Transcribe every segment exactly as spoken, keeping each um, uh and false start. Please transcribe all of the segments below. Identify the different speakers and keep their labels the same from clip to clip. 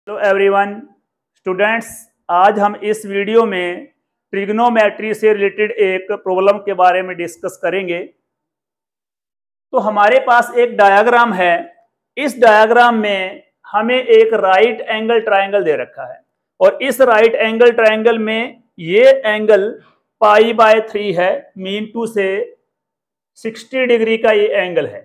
Speaker 1: Hello everyone students, आज हम इस वीडियो में ट्रिग्नोमेट्री से रिलेटेड एक प्रॉब्लम के बारे में डिस्कस करेंगे। तो हमारे पास एक डायग्राम है। इस डायग्राम में हमें एक राइट एंगल ट्रायंगल दे रखा है और इस राइट एंगल ट्रायंगल में ये एंगल पाई बाय थ्री है, मीन टू से साठ डिग्री का ये एंगल है।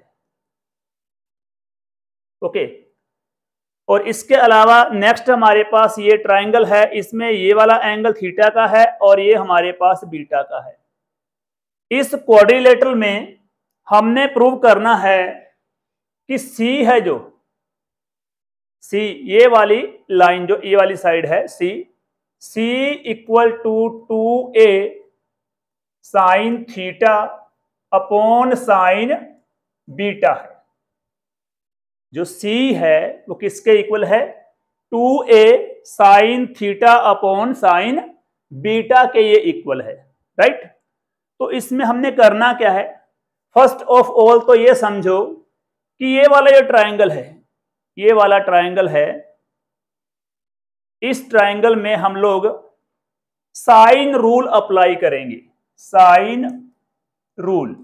Speaker 1: Okay okay. और इसके अलावा नेक्स्ट हमारे पास ये ट्रायंगल है, इसमें ये वाला एंगल थीटा का है और ये हमारे पास बीटा का है। इस क्वाड्रिलेटरल में हमने प्रूव करना है कि सी है जो सी ये वाली लाइन जो ये वाली साइड है C C equal to two A sine theta upon sine beta है। जो C है वो किसके इक्वल है? Two A sine theta upon sine beta के ये इक्वल है, राइट। तो इसमें हमने करना क्या है? फर्स्ट ऑफ ऑल तो ये समझो कि ये वाला जो ट्रायंगल है ये वाला ट्रायंगल है, इस ट्रायंगल में हम लोग साइन रूल अप्लाई करेंगे। Sine rule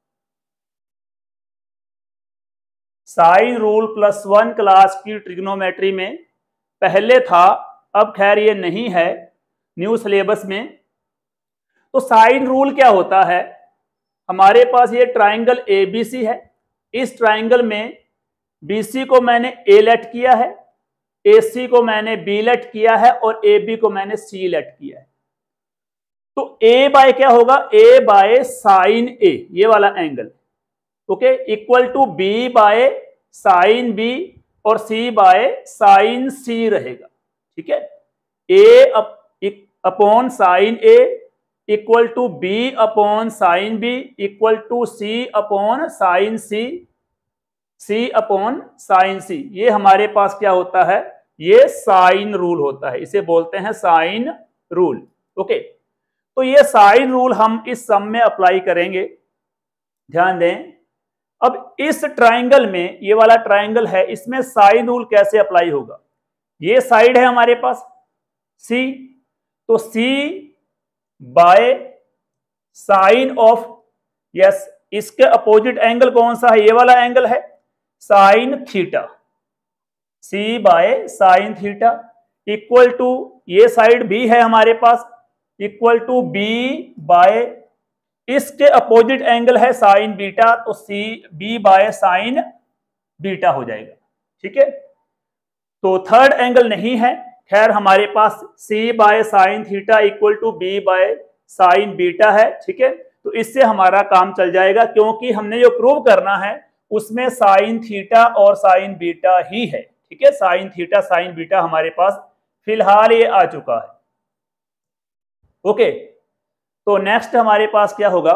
Speaker 1: sine rule plus one class की ट्रिग्नोमेट्री में पहले था, अब खैर ये नहीं है न्यू सिलेबस में। तो साइन रूल क्या होता है? हमारे पास ये ट्रायंगल ए बी सी है। इस ट्रायंगल में बी सी को मैंने ए लेट किया है, ए सी को मैंने बी लेट किया है और ए बी को मैंने सी लेट किया है। तो ए बाय क्या होगा? ए बाय साइन ए, ये वाला angle, okay, equal to B by sine B और सी बाय साइन सी रहेगा, ठीक है। A upon sine A equal to B upon sine B equal to C upon sine C, C upon sine C. ये हमारे पास क्या होता है? ये साइन रूल होता है, इसे बोलते हैं साइन रूल। ओके, तो ये साइन रूल हम इस सम में अप्लाई करेंगे। ध्यान दें, अब इस ट्रायंगल में ये वाला ट्रायंगल है, इसमें साइन रूल कैसे अप्लाई होगा? ये साइड है हमारे पास C, तो C by sine of, yes, इसके अपोजिट एंगल कौन सा है? ये वाला एंगल है sine theta. C by sine theta equal to, ये साइड भी है हमारे पास, इक्वल टू B बाय, इसके अपोजिट एंगल है साइन बीटा, तो C B by sine beta हो जाएगा, ठीक है। तो थर्ड एंगल नहीं है, खैर हमारे पास C by sine theta equal to B by sine beta है, ठीक है। तो इससे हमारा काम चल जाएगा, क्योंकि हमने जो प्रूव करना है उसमें साइन थीटा और साइन बीटा ही है, ठीक है। साइन थीटा साइन बीटा हमारे पास फिलहाल ये आ चुका है, ओके। तो नेक्स्ट हमारे पास क्या होगा?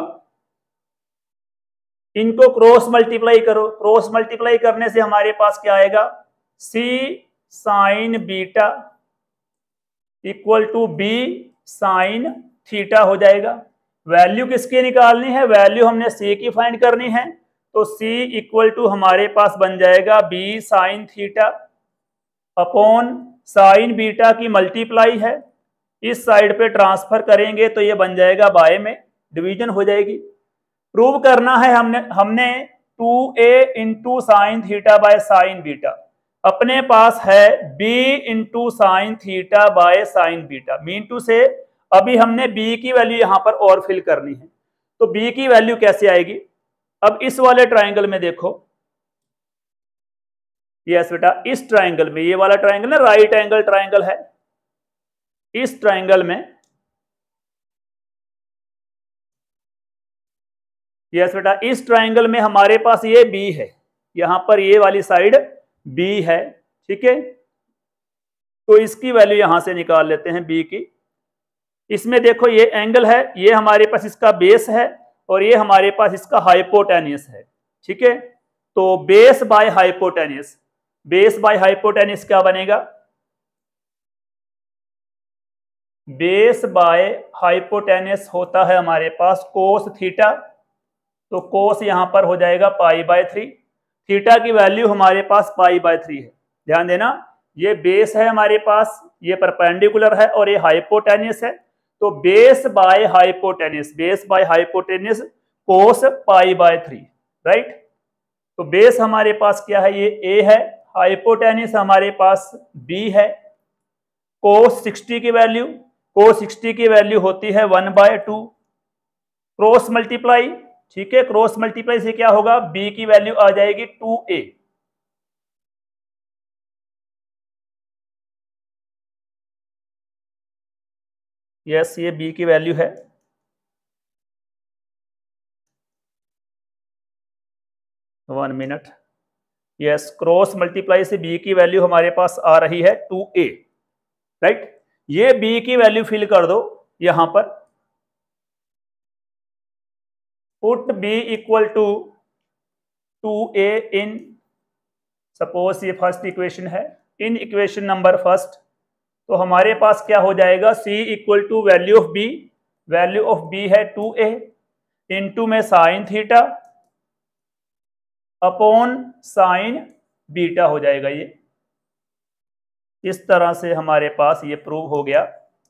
Speaker 1: इनको क्रॉस मल्टीप्लाई करो। क्रॉस मल्टीप्लाई करने से हमारे पास क्या आएगा? C sine beta equal to B sine theta हो जाएगा। वैल्यू किसकी निकालनी है? वैल्यू हमने सी की फाइंड करनी है, तो सी इक्वल टू हमारे पास बन जाएगा B sine theta upon sine beta की मल्टीप्लाई है, इस साइड पे ट्रांसफर करेंगे तो ये बन जाएगा बाय में डिवीजन हो जाएगी। प्रूव करना है हमने हमने two A into sine theta by sine beta, अपने पास है b into sine theta by sine beta, mean to say अभी हमने b की वैल्यू यहां पर और फिल करनी है। तो b की वैल्यू कैसे आएगी? अब इस वाले ट्राइंगल में देखो, यस बेटा, इस ट्राइंगल में, ये वाला ट्राइंगल ना राइट एंगल ट्राइंगल है, इस ट्रायंगल में, यस बेटा, इस ट्रायंगल में हमारे पास ये B है, यहां पर ये वाली साइड B है, ठीक है। तो इसकी वैल्यू यहां से निकाल लेते हैं B की। इसमें देखो ये एंगल है, ये हमारे पास इसका बेस है और ये हमारे पास इसका हाइपोटेनियस है, ठीक है। तो base by hypotenuse, base by hypotenuse क्या बनेगा? बेस बाय हाइपोटेनियस होता है हमारे पास कोस थीटा, तो कोस यहां पर हो जाएगा पाई बाय थ्री। थीटा की वैल्यू हमारे पास पाई बाय थ्री है, ध्यान देना, ये बेस है हमारे पास, ये परपेंडिकुलर है और ये हाइपोटेन्यूस है। तो base by hypotenuse, base by hypotenuse cos pi by three, right. तो बेस हमारे पास क्या है, ये ए है, हाइपोटेन्यूस हमारे पास बी है। कोस सिक्सटी की वैल्यू, कोस सिक्सटी की वैल्यू होती है one by two, cross multiply, ठीक है, क्रॉस मल्टीप्लाई से क्या होगा, बी की वैल्यू आ जाएगी टू ए। यस, ये बी की वैल्यू है। One minute, yes, cross multiply से बी की वैल्यू हमारे पास आ रही है टू ए, राइट। ये बी की वैल्यू फिल कर दो यहां पर, put B equal to two A in, suppose ये फर्स्ट इक्वेशन है, इन इक्वेशन नंबर फर्स्ट, तो हमारे पास क्या हो जाएगा, c equal to value of b, value of b है टू ए, इंटू में sine theta upon sine beta हो जाएगा। ये इस तरह से हमारे पास ये प्रूव हो गया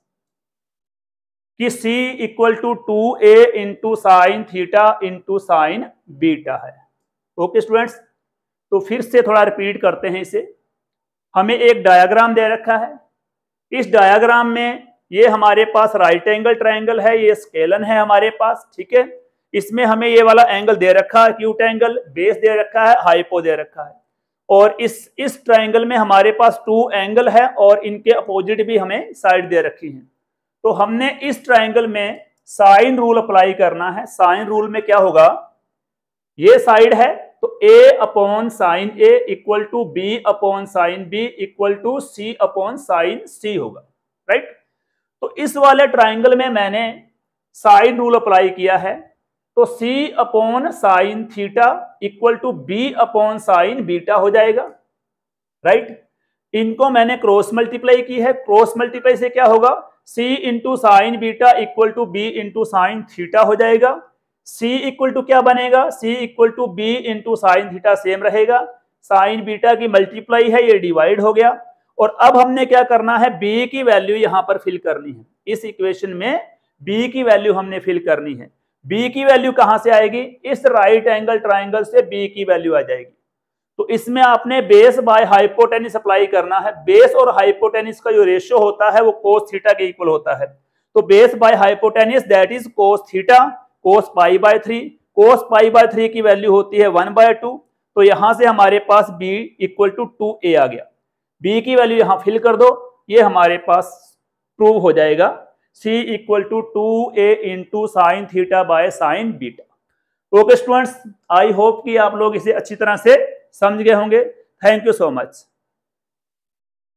Speaker 1: कि c equal to two A into sine theta into sine beta है। ओके स्टूडेंट्स, तो फिर से थोड़ा रिपीट करते हैं इसे। हमें एक डायग्राम दे रखा है, इस डायग्राम में ये हमारे पास राइट एंगल ट्रायंगल है, ये स्केलन है हमारे पास, ठीक है। इसमें हमें ये वाला एंगल दे रखा है एक्यूट एंगल, बेस दे रखा है, हाइपो दे रखा है, और इस इस ट्रायंगल में हमारे पास टू एंगल है और इनके अपोजिट भी हमें साइड दे रखी है। तो हमने इस ट्रायंगल में साइन रूल अप्लाई करना है। साइन रूल में क्या होगा, ये साइड है तो a upon sine A equal to B upon sine B equal to C upon sine C होगा, राइट। तो इस वाले ट्राइंगल में मैंने साइन रूल अप्लाई किया है, तो c upon sine theta equal to B upon sine beta हो जाएगा, राइट। इनको मैंने क्रॉस मल्टीप्लाई की है, क्रॉस मल्टीप्लाई से क्या होगा, c into sine beta equal to B into sine theta हो जाएगा। c इक्वल टू क्या बनेगा, c equal to B into sine theta same रहेगा, साइन बीटा की मल्टीप्लाई है, ये डिवाइड हो गया। और अब हमने क्या करना है, b की वैल्यू यहां पर फिल करनी है, इस इक्वेशन में b की वैल्यू हमने फिल करनी है। b की वैल्यू कहां से आएगी, इस राइट एंगल ट्राइंगल से b की वैल्यू आ जाएगी। तो इसमें आपने बेस बाय हाइपोटेन्यूस अप्लाई करना है। बेस और हाइपोटेन्यूस का जो रेशियो होता है वो कोस थीटा के इक्वल होता है। तो base by hypotenuse that is cos theta cos pi by three, cos pi by three की वैल्यू होती है वन बाय टू। तो यहां से हमारे पास b equal to two a आ गया, b की वैल्यू यहां फिल कर दो, ये हमारे पास प्रूव हो जाएगा c equal to two A into sine theta by sine beta. Okay students, I hope कि आप लोग इसे अच्छी तरह से समझ गए होंगे। Thank you so much.